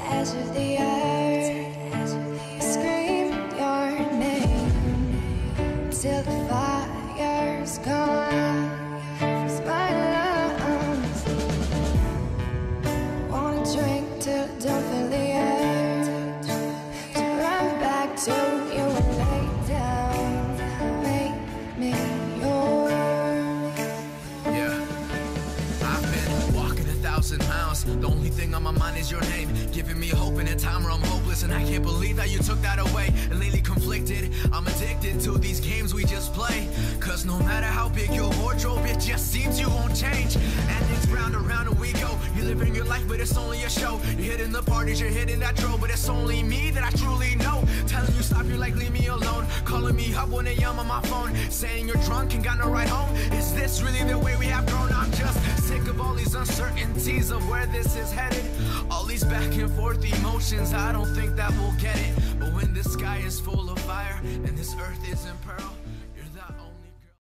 edge of the earth, scream your name till the fire's gone. Freeze my lungs. Wanna drink till I don't feel the urge to run back to you and lay down. Make me yours. Yeah, I've been walking 1,000 miles. The only thing on my mind is your name, giving me hope in a time where I'm hopeless. And I can't believe that you took that away. And lately conflicted, I'm addicted to these games we just play. Cause no matter how big your wardrobe, it just seems you won't change. And it's round and round and we go. You're living your life, but it's only a show. You're hitting the parties, you're hitting that drove, but it's only me that I truly know. Telling you stop, you're like leave me alone. Calling me up when I'm on my phone, saying you're drunk and got no ride home. Is this really the way we have grown? I'm just sick of all these uncertainties of where this is headed. All these back and forth emotions, I don't think that we'll get it. But when the sky is full of fire and this earth is in peril,